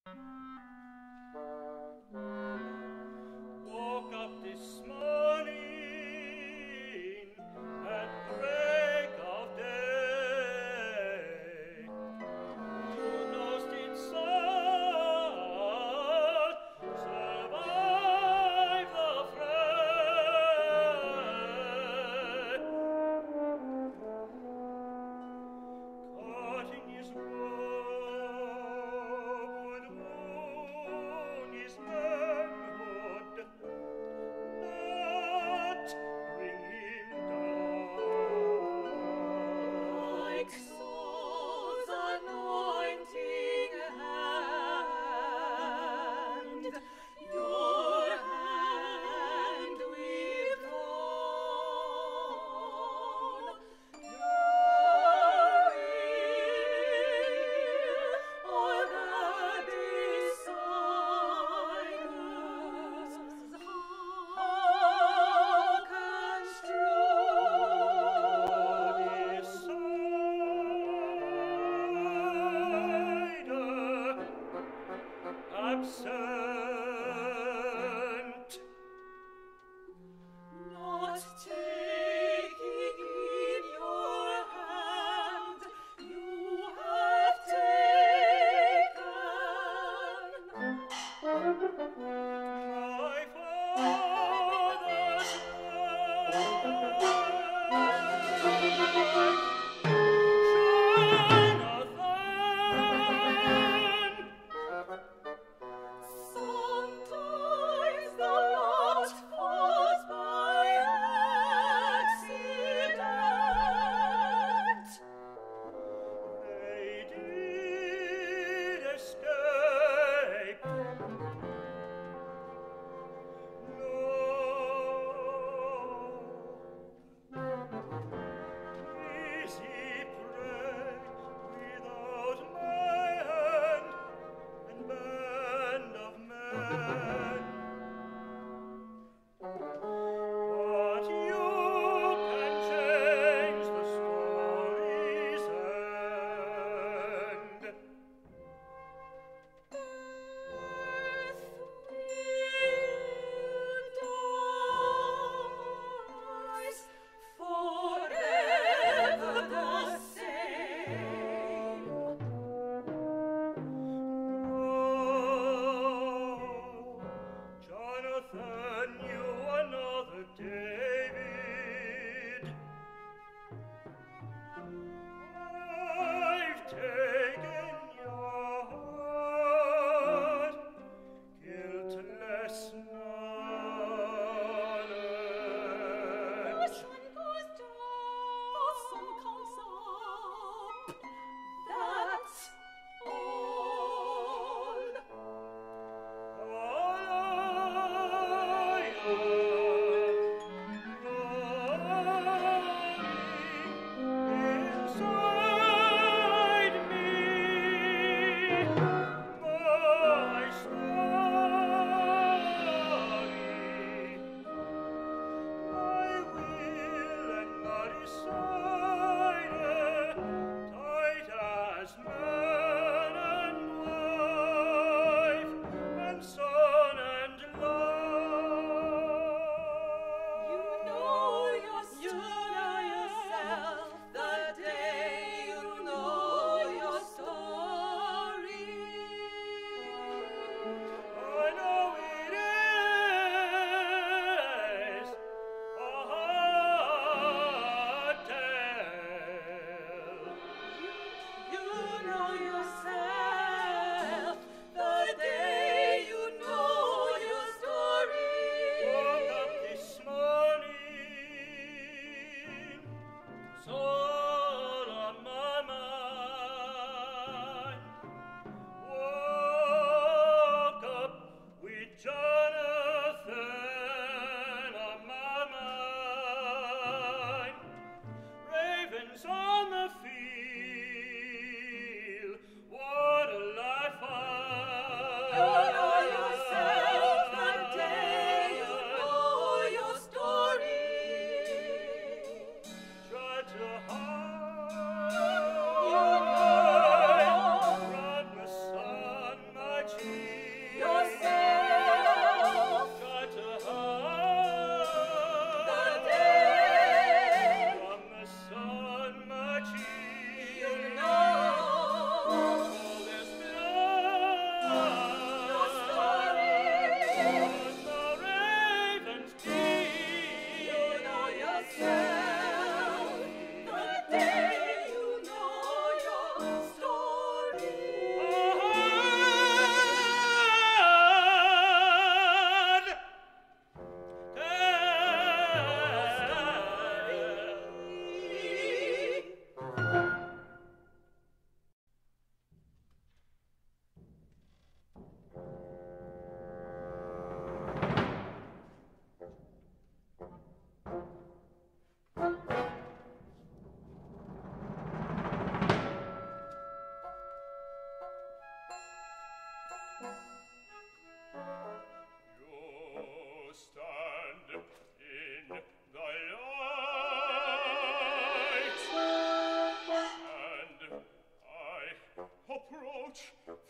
Woke up this morning at break of day. Who knows did soul survive the fray? Cutting his robe would wound his manhood, not bring him down. Like Saul's anointing hand, your hand we've drawn. Your will o'er the disciples, how Absent, not taking in your hand, you have taken my father's Sometimes the lot falls by accident. They did escape,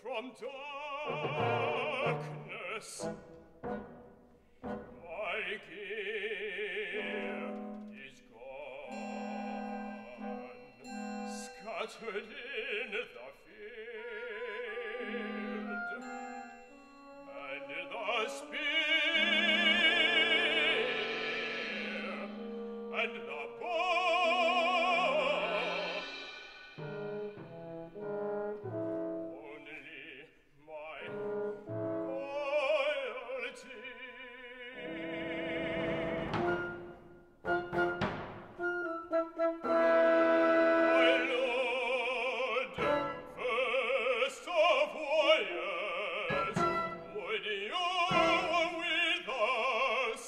from darkness. My gear is gone, scattered in the field, and the spear and the bow. Only my loyalty. My lord, first of warriors, would you with us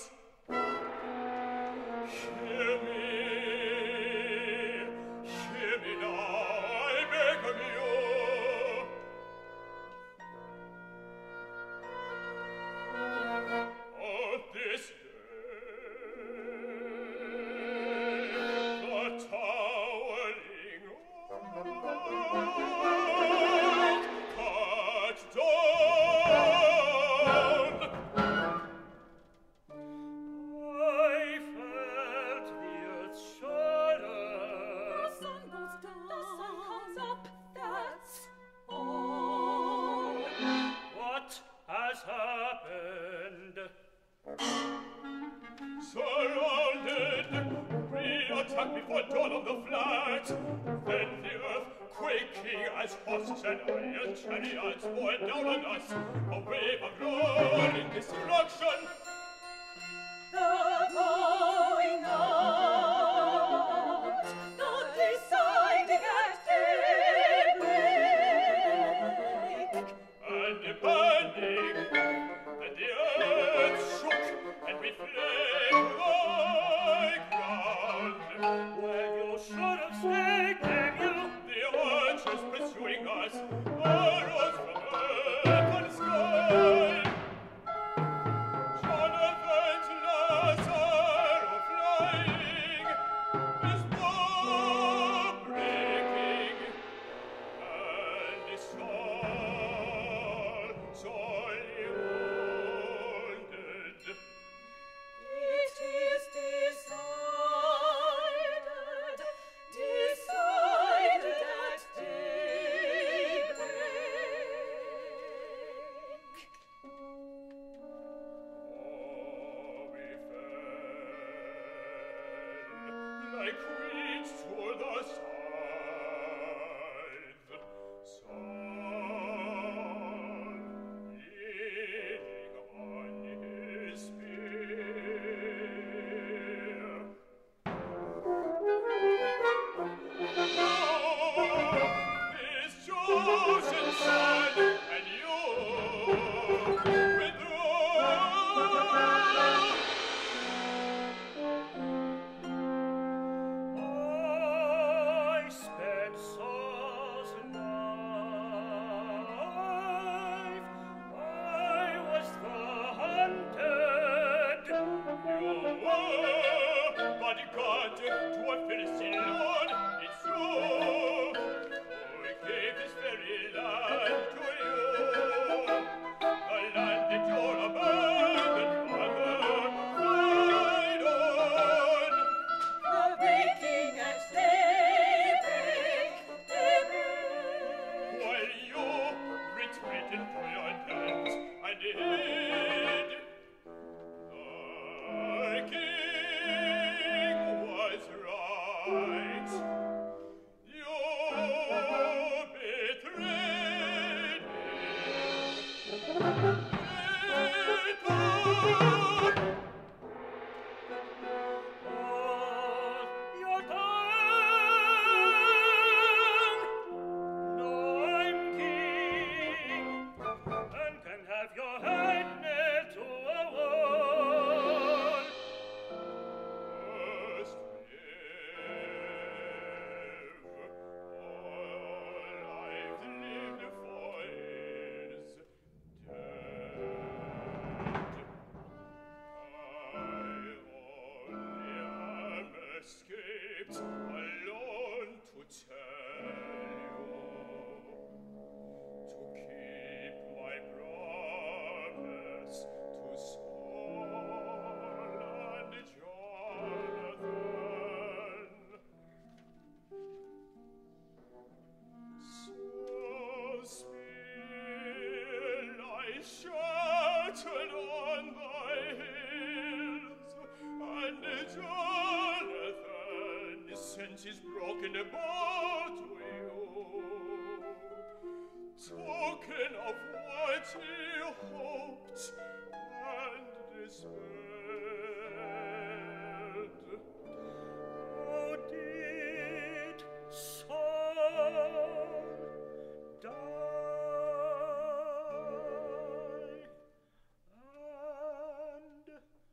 hear me now, I beg of you. On this day, the towering oak cut down. I felt the earth's shudder. The sun goes down, the sun comes up, that's all. What has happened? Surrounded, we attack before dawn on the flat. Then the earth quaking as horses and iron chariots bore down on us. A wave of rolling destruction. The going out, the deciding at daybreak. And the panic, and the earth shook, and we fled to the ground. Where you should have stayed, damn you! The archers pursuing us, arrows from earth and sky. Jonathan's last arrow flying, his bow breaking, and his soul sorely wounded. It is decided at daybreak. Oh, we fell like weeds to the scythe. Saul leaning on his spear. Oh, his chosen son, and you withdraw. I sped Saul's life. I was the hunted. You were bodyguard to a Philistine lord. It's true. Who gave his very land to you? The land that your abandoned father died on. The breaking at daybreak. While you retreated to your tent and hid, the king was right. You betrayed him. You're done. No, I'm king, and can have your head nailed to a wall. Must live. All I've lived for is dead. I only am escaped alone to tell you, to keep talking about you, talking of what he hoped and despaired. Oh, did Saul die? And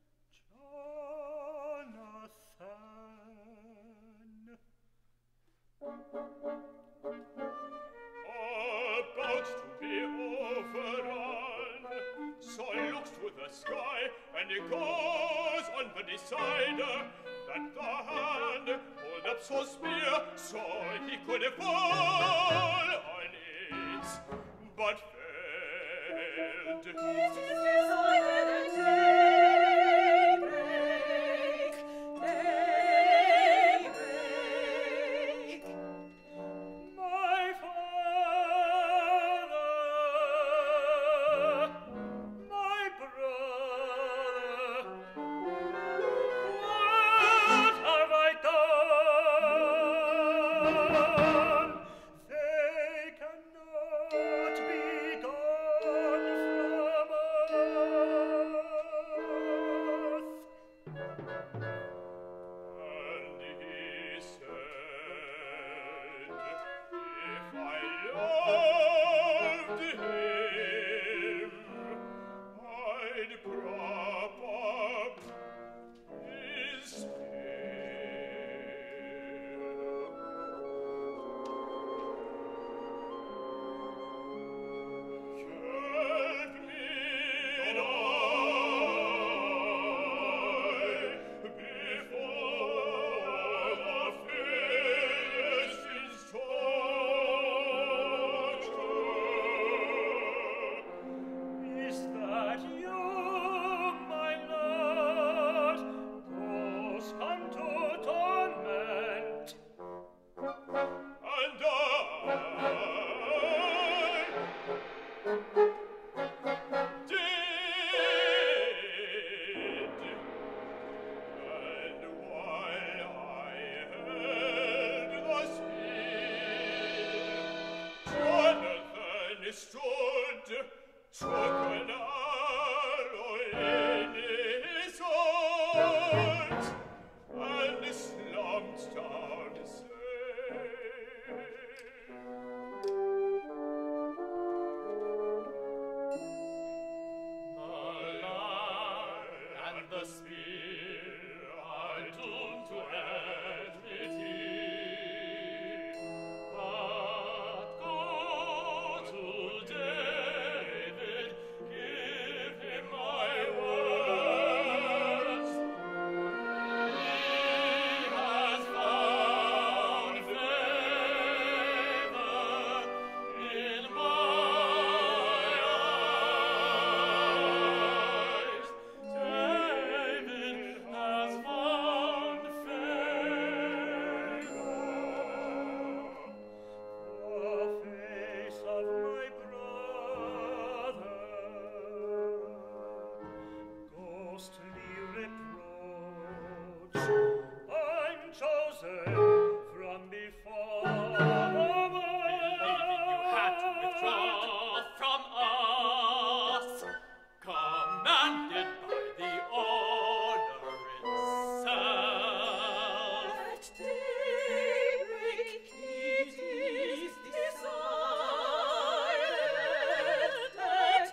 about to be overrun, Saul looks to the sky, and he goes on the decider that the hand hold up Saul's spear, so he could fall on it, but failed. It is decided at daybreak. My father, my brother, what have I done? They cannot be gone from earth. And he said, if I loved him, I'd prop up his spear. Help me die before the Philistines touch her. Is that you, my Lord, those come to torment? And dead, and while I held the spear, Jonathan stood, took an arrow in his heart, and slumped down safe. The lie and the spear are doomed to enmity. But go to David, give him my words. He has found favor in my eyes. David has found favor. The face of my brother, ghostly reproach, I'm chosen from before. Believing you had to withdraw from us, commanded by the order itself. At daybreak it is decided. At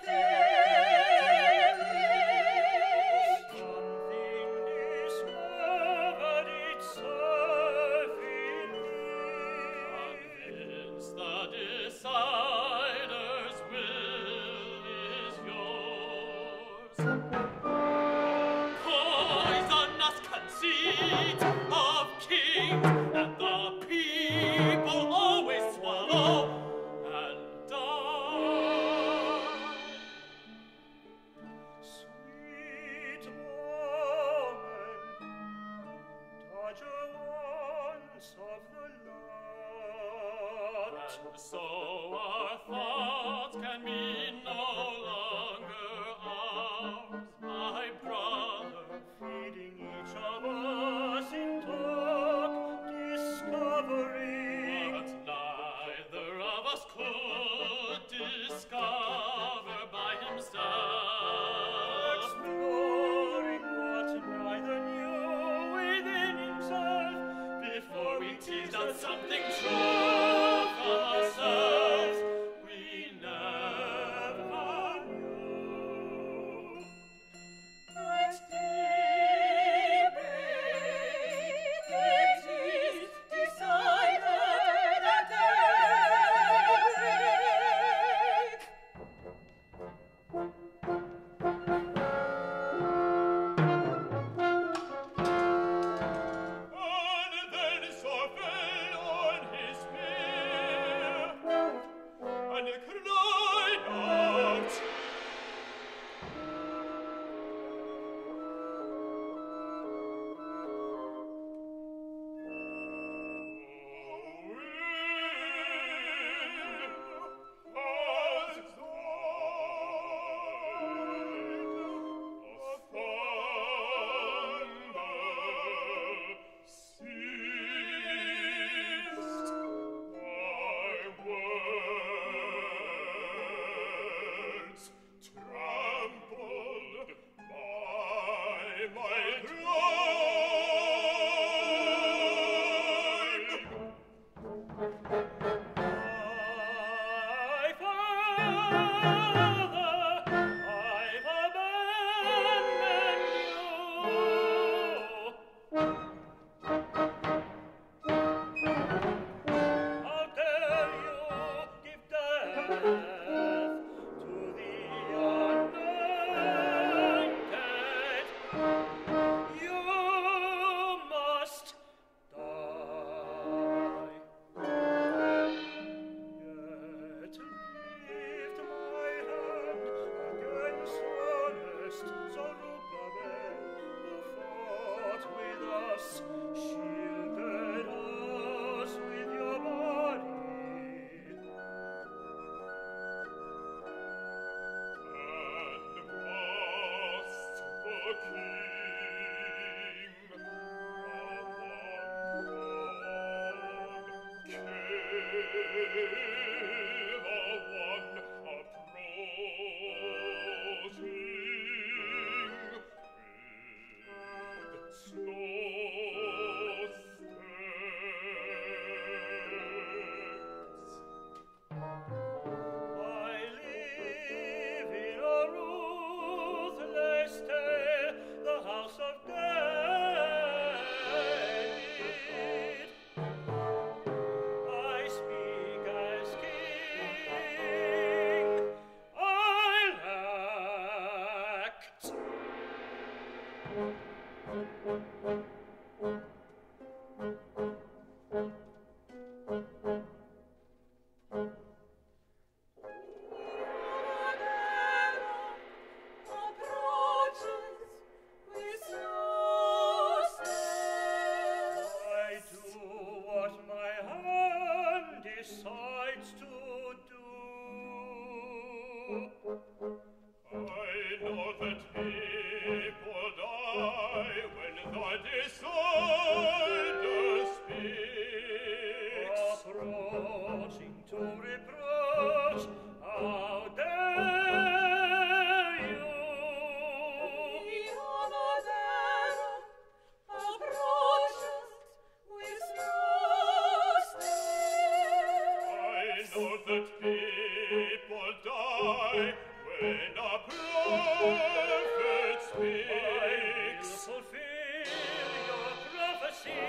daybreak Something discovered itself in me. Convinced the decider's will is yours. Poisonous conceit of kings, and the people always swallow and die. Sweet woman, toucher once of the lot, and so our thoughts can be no longer ours. My brother, feeding each of us in talk, discover I've abandoned you. How dare you give death to the anointed? You must die. Yet lift my hand against honest Zerubbabel, who fought with us, shielded us with your body. And must the king, the one kill the one approaching with slow steps. I live in a ruthless tale, the house of David. I speak as king, I'll act. I do what my hand decides to do. I know that people die when the decider speaks. Approaching to reproach, how dare you? I know that people die when a prophet speaks. I'll fulfill your prophecy.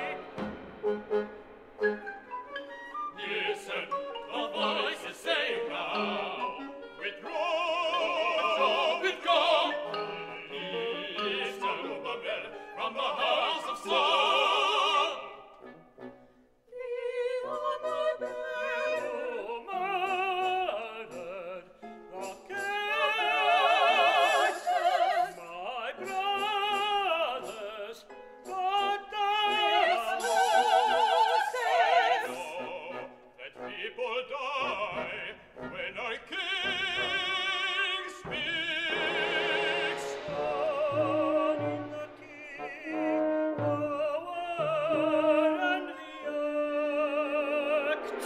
Listen, the voices say now, withdraw, withdraw. He's Zerubbabel from the house of Saul. You murdered the king, my brothers, God died. That people die when our king speaks. One in the king, the word and the act.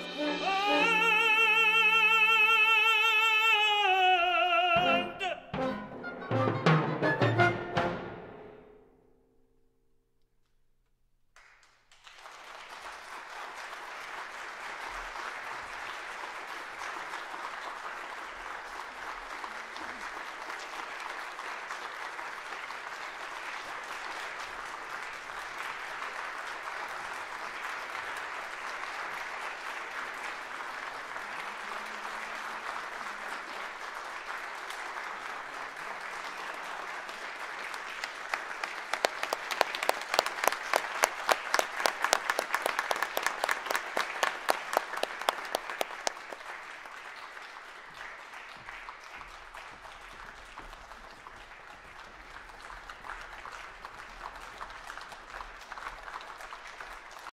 Yes,